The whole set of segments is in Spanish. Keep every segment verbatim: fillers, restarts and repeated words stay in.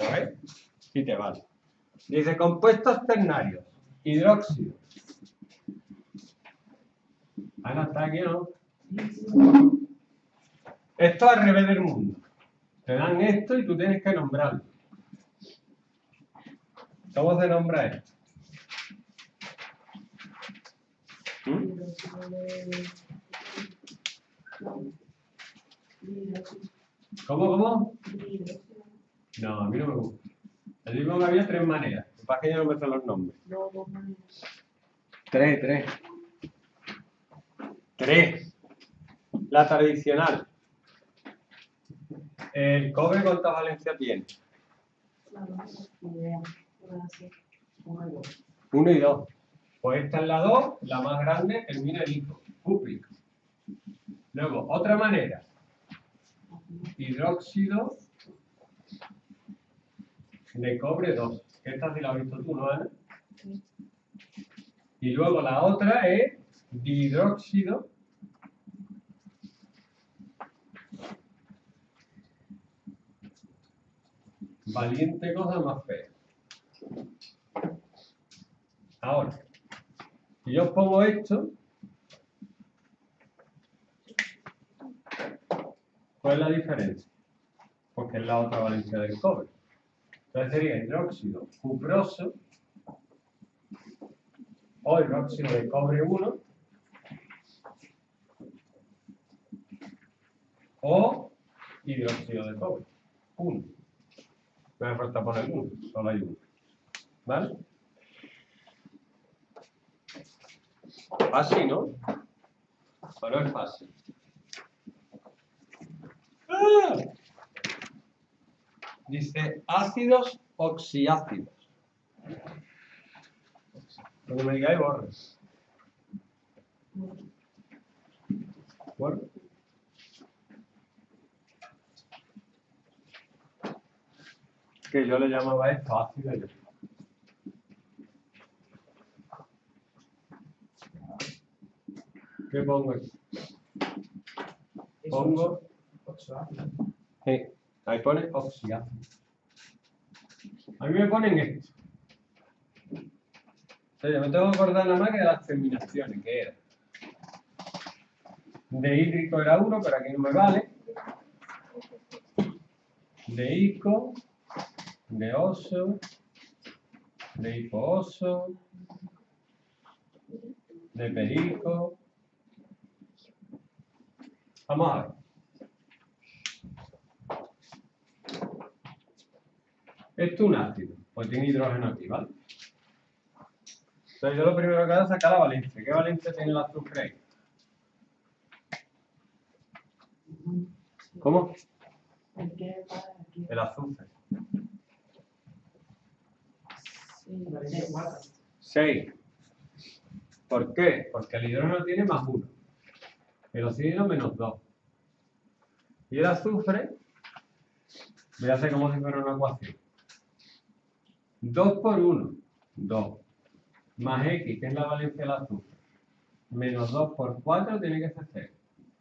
¿sabes? Y te vale. Dice compuestos ternarios, hidróxido. Ana, ¿está aquí o no? Esto al revés del mundo. Te dan esto y tú tienes que nombrarlo. ¿Cómo se nombra esto? ¿Mm? ¿Cómo, cómo? No, a mí no me gusta. El mismo que había tres maneras. Lo que pasa es que yo no me sé los nombres. Tres, tres. Tres. La tradicional. ¿El cobre cuánta valencia tiene? Uno y dos. Pues esta es la dos, la más grande, termina en ico, cúprico. Luego, otra manera. Hidróxido de cobre dos. Esta sí la has visto tú, ¿no, Ana? Y luego la otra es dihidróxido valiente cosa más fea. Ahora, si yo os pongo esto, ¿cuál es la diferencia? Porque es la otra valencia del cobre. Entonces sería hidróxido cuproso o hidróxido de cobre uno o hidróxido de cobre uno. No me falta poner uno, solo hay uno. ¿Vale? Fácil, ¿no? ¿O no es fácil? ¡Ah! Dice ácidos oxiácidos. Cuando me digáis, borre. Borre. Que yo le llamaba esto ácido. Yo. ¿Qué pongo aquí? Pongo. Sí, ahí pone oxiácido. A mí me ponen esto. O sea, yo me tengo que acordar nada más que de las terminaciones, que era. De hídrico era uno, pero aquí no me vale. De ico, de oso, de hipooso, de perico. Vamos a ver. Esto es un ácido, pues tiene hidrógeno aquí, ¿vale? Entonces yo lo primero que hago es sacar la valencia. ¿Qué valencia tiene el azufre ahí? ¿Cómo? El azufre. seis. ¿Por qué? Porque el hidrógeno tiene más uno. El oxígeno menos dos. Y el azufre, voy a hacer como si fuera una ecuación. dos por uno, dos. Más X, que es la valencia del azufre. Menos dos por cuatro tiene que ser cero.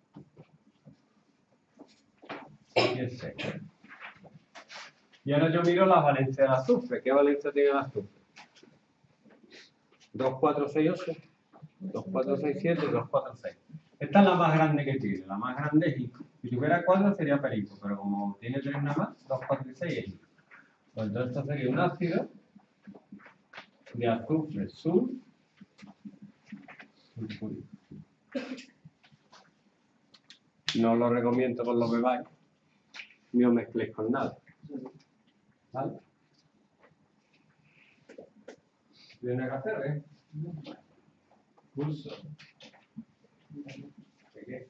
Y es seis. Y ahora yo miro la valencia del azufre. ¿Qué valencia tiene el azufre? dos, cuatro, seis, ocho. dos, cuatro, seis, siete, dos, cuatro, seis. Esta es la más grande que tiene. La más grande es ico. Si tuviera cuatro sería perico, pero como tiene tres nada más, dos, cuatro y seis es ico. Pues entonces esto sería un ácido de azufre sulfúrico. No lo recomiendo que lo bebáis, ni os mezcléis con nada. ¿Vale? ¿Viene a hacer, eh? Curso. ¿De qué?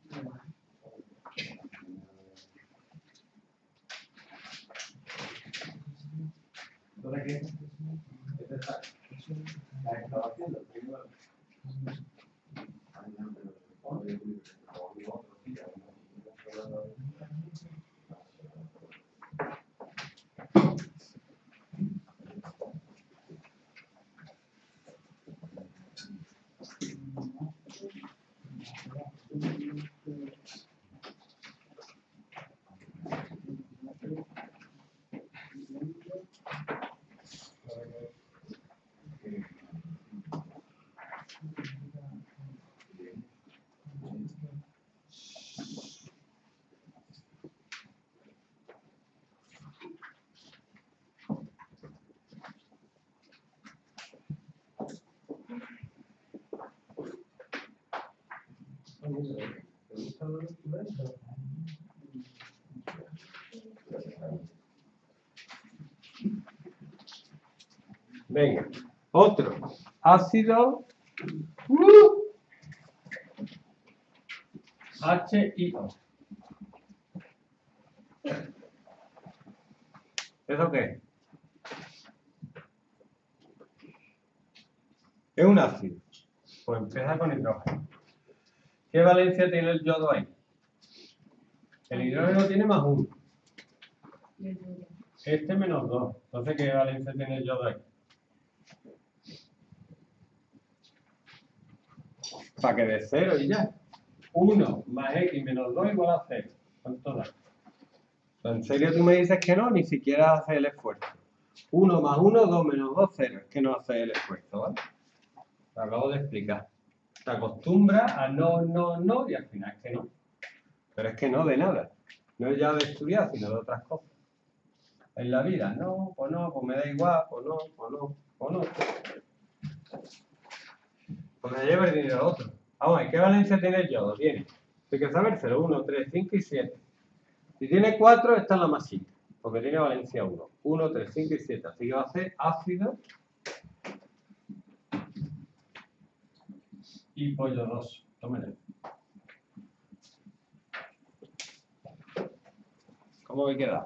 ¿Dónde qué? ¿Este está? ¿La estaba haciendo? Primero. Venga, otro. Ácido uh, H I O. ¿Eso qué es? Es un ácido. Pues empieza con hidrógeno. ¿Qué valencia tiene el yodo ahí? El hidrógeno tiene más uno. Este menos dos. Entonces, ¿qué valencia tiene el yodo ahí? Para que dé cero y ya. uno más x menos dos igual a cero. ¿Cuánto da? ¿En serio tú me dices que no? Ni siquiera haces el esfuerzo. uno más uno, dos menos dos, cero. Es que no haces el esfuerzo, ¿vale? Te acabo de explicar. Te acostumbras a no, no, no y al final es que no. Pero es que no de nada. No es ya de estudiar, sino de otras cosas. En la vida, no, pues no, pues me da igual, pues no, pues no, pues no. Pues me lleva el dinero a otro. Vamos, ¿qué valencia tiene el yodo? Tiene, hay que saber cero, uno, tres, cinco y siete. Si tiene cuatro, esta es la más chica, porque tiene valencia uno. uno, tres, cinco y siete. Así que va a ser ácido y polvoroso. Tómenlo. ¿Cómo me queda?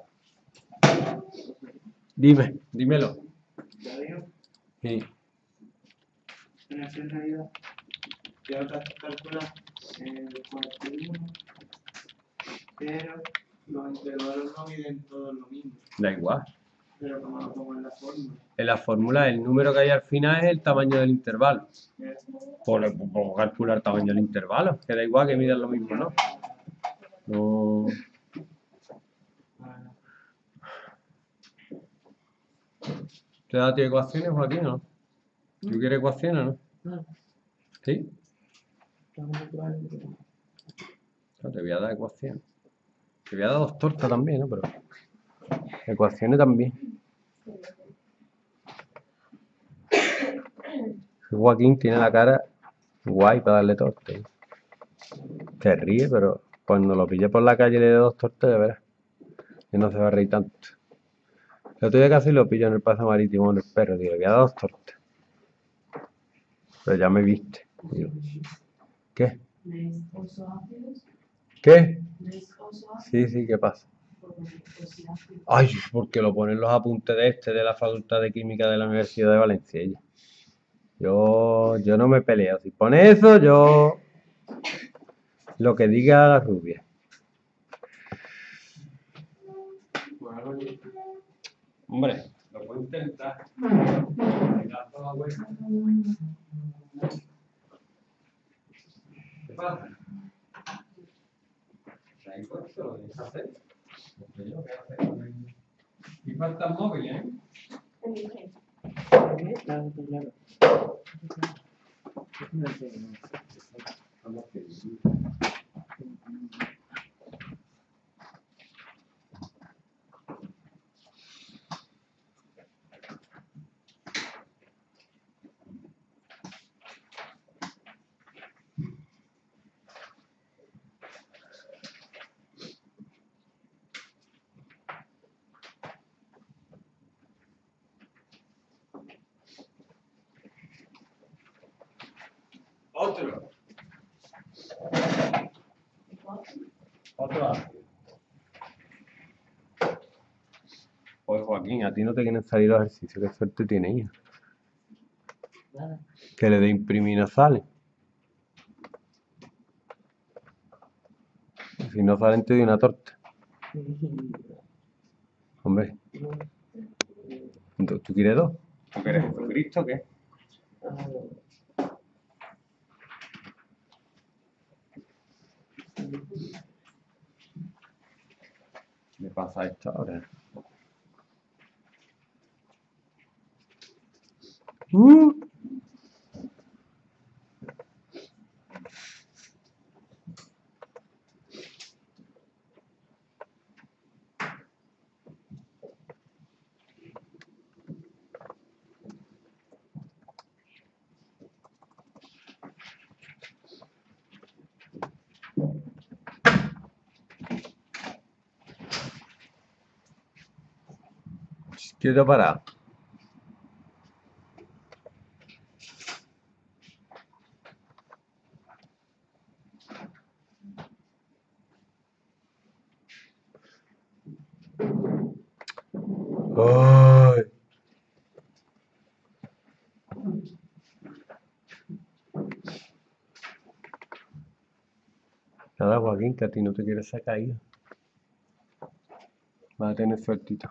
Dime, dímelo. ¿Ya digo? Sí. En esta realidad, ya acá calcula el cuarenta y uno, pero los intervalos no miden todos lo mismo. Da igual. Pero como lo pongo en la fórmula. En la fórmula, el número que hay al final es el tamaño del intervalo. ¿eh? Por, por calcular el tamaño del intervalo. Que da igual que midan lo mismo, ¿no? No. ¿Te da a ti ecuaciones, Joaquín, no? ¿Tú quieres ecuaciones, no? No, ¿Sí? no, no, No, te voy a dar ecuaciones. Te voy a dar dos tortas también, ¿no? Pero ecuaciones también. Joaquín tiene la cara guay para darle tortas. Se ríe, pero cuando lo pille por la calle y le dé dos tortas, ya verás. Que no se va a reír tanto. El otro día casi lo pillo en el paso marítimo en el perro, digo, le voy a dar dos tortas. Pero ya me viste. Digo, ¿qué? ¿Ves oso ácidos? ¿Qué? ¿Ves oso ácidos? Sí, sí, ¿qué pasa? Osiácidos. Ay, porque lo ponen los apuntes de este, de la Facultad de Química de la Universidad de Valencia. Ella. Yo, yo no me peleo. Si pone eso, yo... Lo que diga la rubia. Hombre, lo puedo intentar. ¿Qué pasa? Ahí pues se lo dejas hacer. Porque yo, ¿qué hacer con él? Y faltan móviles, ¿eh? Claro, claro. Vamos que- Otro. Otro ácido. Pues Joaquín, a ti no te quieren salir los ejercicios. Qué suerte tienes, hija. Nada. Que le de imprimir no sale. Si no salen te doy una torta. Hombre, ¿tú tú quieres dos? ¿Tú quieres Jesucristo o qué? ¿Qué pasa esto ahora? Uh. Quieto parado. ¡Ay! Nada, Joaquín, que a ti no te quieres sacar ahí. Vas a tener suertito.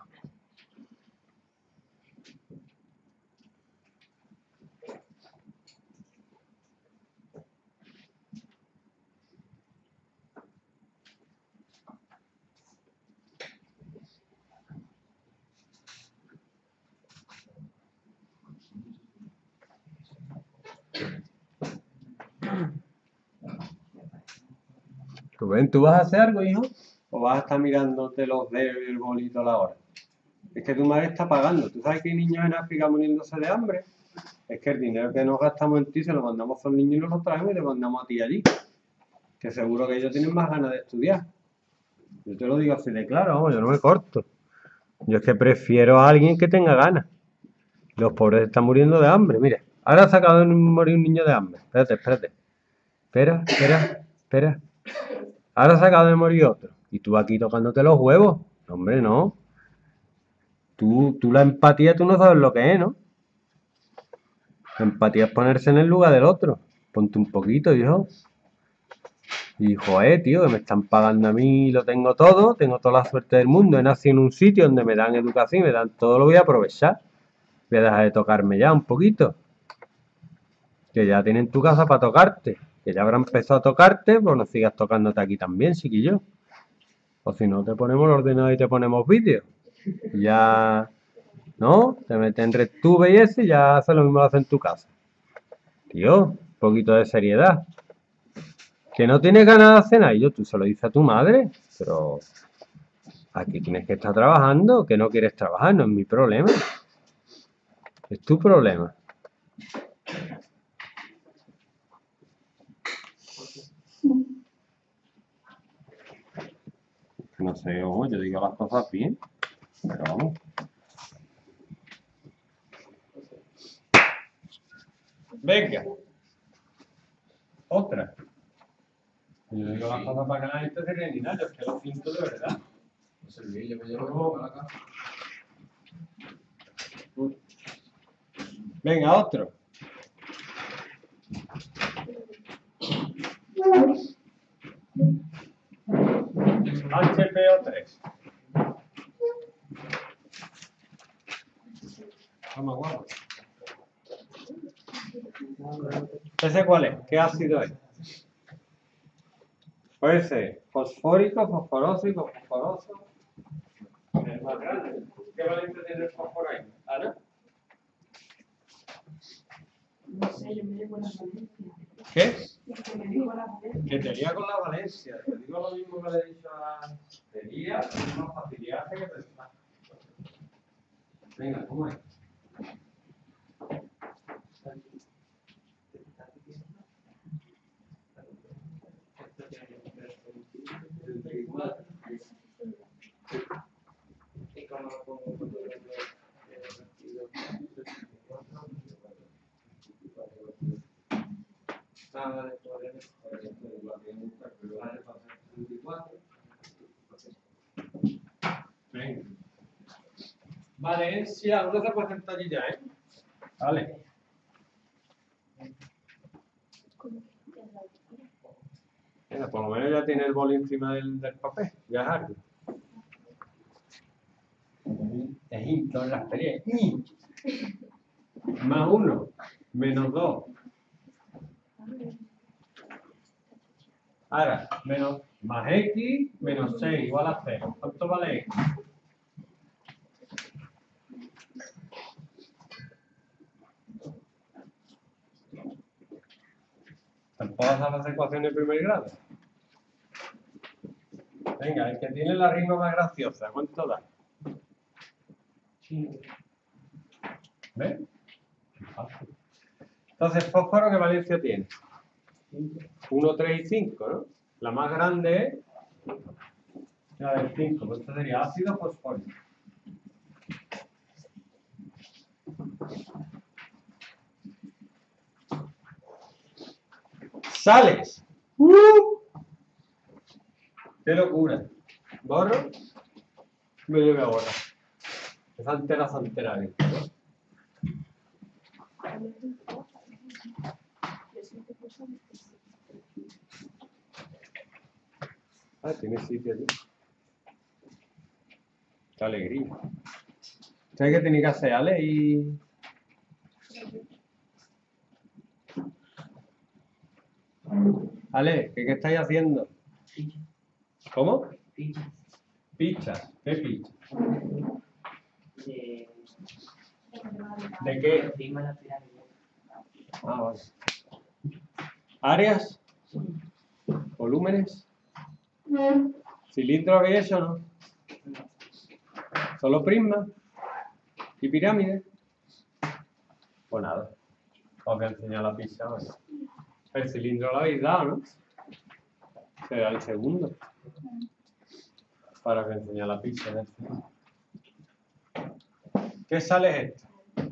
Rubén, ¿tú vas a hacer algo, hijo? ¿O vas a estar mirándote los dedos y el bolito a la hora? Es que tu madre está pagando. ¿Tú sabes que hay niños en África muriéndose de hambre? Es que el dinero que nos gastamos en ti se lo mandamos a los niños y nos lo traemos y te mandamos a ti allí. Que seguro que ellos tienen más ganas de estudiar. Yo te lo digo así de claro, vamos, yo no me corto. Yo es que prefiero a alguien que tenga ganas. Los pobres están muriendo de hambre, mire. Ahora ha sacado de morir un niño de hambre. Espérate, espérate. Espera, espera, espera. Ahora se acaba de morir otro. Y tú aquí tocándote los huevos. Hombre, no. Tú, tú la empatía, tú no sabes lo que es, ¿no? La empatía es ponerse en el lugar del otro. Ponte un poquito, hijo. Y joder, tío, que me están pagando a mí, lo tengo todo, tengo toda la suerte del mundo. He nacido en un sitio donde me dan educación, me dan todo, lo voy a aprovechar. Voy a dejar de tocarme ya un poquito. Que ya tienen tu casa para tocarte. Que ya habrá empezado a tocarte, pues no sigas tocándote aquí también, chiquillo. O si no, te ponemos el ordenador y te ponemos vídeos. Ya, ¿no? Te metes en RedTube y ese y ya haces lo mismo que haces en tu casa. Tío, un poquito de seriedad. Que no tienes ganas de cenar, y yo, tú se lo dices a tu madre, pero aquí tienes que estar trabajando, que no quieres trabajar, no es mi problema. Es tu problema. No sé, ojo, yo digo las cosas bien, pero vamos. Venga. Otra. Yo digo las cosas para que la gente se ríe ni nada, yo es que lo siento de verdad. No sé, yo me llevo para acá. Venga, otro. H P O tres. Vamos, guapo. ¿Ese cuál es? ¿Qué ácido es? Puede ser fosfórico, fosforósico, fosforoso. Es más grande. ¿Qué valencia tiene el fósforo ahí? ¿Ana? No sé, yo me llevo la Valencia. ¿Qué? Que me digo la Valencia. Que te lía con la Valencia. Te digo lo mismo que le he dicho a... Te lía con más facilidad que pensar. Venga, ¿cómo es? Y como lo pongo cuando lo veo en el partido. Ah, vale, por el Venga. Valencia, uno se puede sentar allí ya, ¿eh? Vale. Venga, por lo menos ya tiene el boli encima del, del papel, ya es algo. Es hinto en las peleas. Y más uno, menos dos. Ahora, menos, más x, menos seis, igual a cero. ¿Cuánto vale x? ¿Tampoco sabes hacer ecuaciones de primer grado? Venga, el que tiene la rima más graciosa, ¿cuánto da? ¿Ves? Entonces, fósforo, ¿qué valencia tiene? uno, tres y cinco, ¿no? La más grande es la del cinco, pues esto sería ácido fosfórico. ¡Sales! ¡Uh! ¡Qué locura! Borro. Me llevo a borrar. Esa entera santera ahí. Ah, tiene sitio aquí. Qué alegría. ¿Sabes qué tiene que hacer, Ale? Y... Ale, ¿qué, qué estáis haciendo? ¿Cómo? Fichas. Pichas. ¿Qué pichas? De. ¿De qué? Encima de la pirámide. Ah, vale. ¿Áreas? ¿Volúmenes? ¿Cilindros y eso no? ¿Solo prisma? ¿Y pirámide? Pues nada. Os voy a enseñar la pizza ahora. El cilindro lo habéis dado, ¿no? Será el segundo. Para que enseñe la pizza del cilindro. ¿Qué sale esto?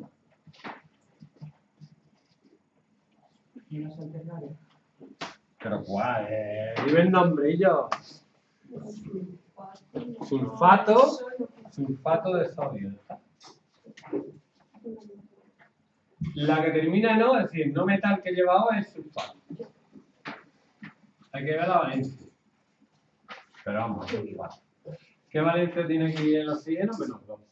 Y no son ternares. ¿Pero cuál? Eh, dime el nombre y yo. Sulfato. Sulfato de sodio. La que termina en O, es decir, no metal que lleva O es sulfato. Hay que ver la valencia. Pero vamos, igual. ¿Qué valencia tiene aquí el oxígeno? Menos dos.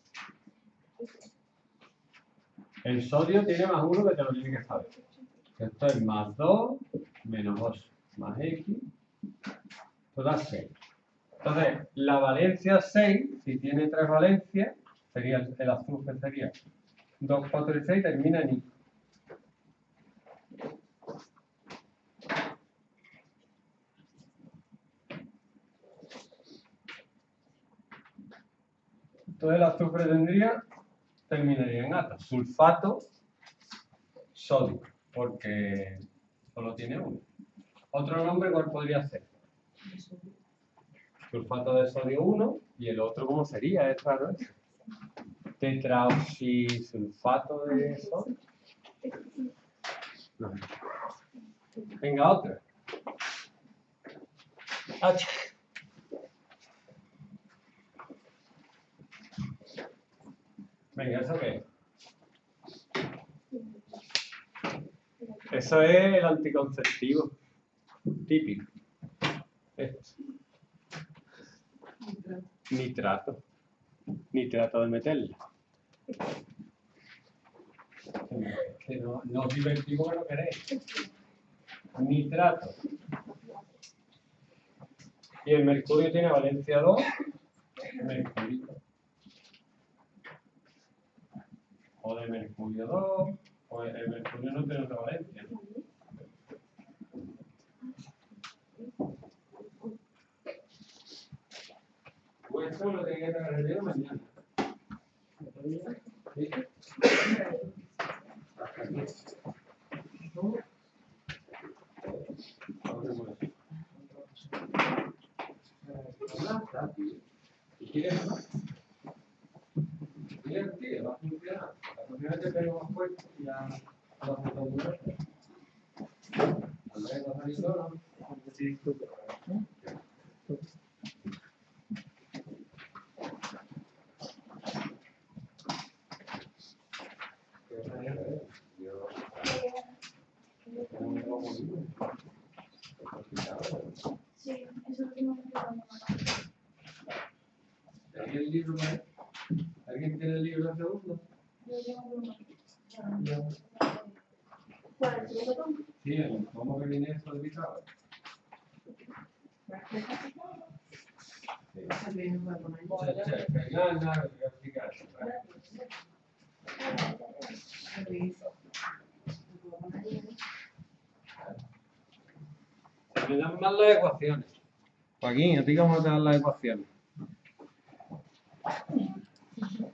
El sodio tiene más uno que te lo tiene que saber. Esto es más dos, menos dos, más X. Esto da seis. Entonces, la valencia seis, si tiene tres valencias, sería el, el azufre sería dos, cuatro y seis, termina en I. Entonces el azufre tendría, terminaría en ata. Sulfato, sodio, porque solo tiene uno. Otro nombre, ¿cuál podría ser? Sulfato de sodio uno, y el otro, ¿cómo sería? Es raro eso. Tetraoxisulfato de sodio. No. Venga, otra. H. Venga, ¿eso qué es? Eso es el anticonceptivo típico. Esto. Nitrato. Nitrato de meterla. Que no, no os divertimos que no queréis. Nitrato. Y el mercurio tiene valencia dos. Mercurio. O de mercurio dos. O el mercurio no tiene otra valencia, ¿no? Pues eso lo tenía que traer mañana. ¿Sí? ¿Quieres más? ¿Quieres, tío? Va a funcionar. La próxima vez te pego más fuerte y ya lo haces todo una vez. Al menos va a salir solo. Sí, tú. Sí, eso lo tengo que hacer. ¿Alguien el libro para él? ¿Alguien tiene el libro segundo? Yo llevo uno. Yo. ¿Cuál? ¿El segundo tomo? Sí, el tomo que viene eso de Pizarro. Sí. Che, che, che, no, no, lo voy a explicar. Me dan mal las ecuaciones. Joaquín, ¿a ti cómo te dan las ecuaciones?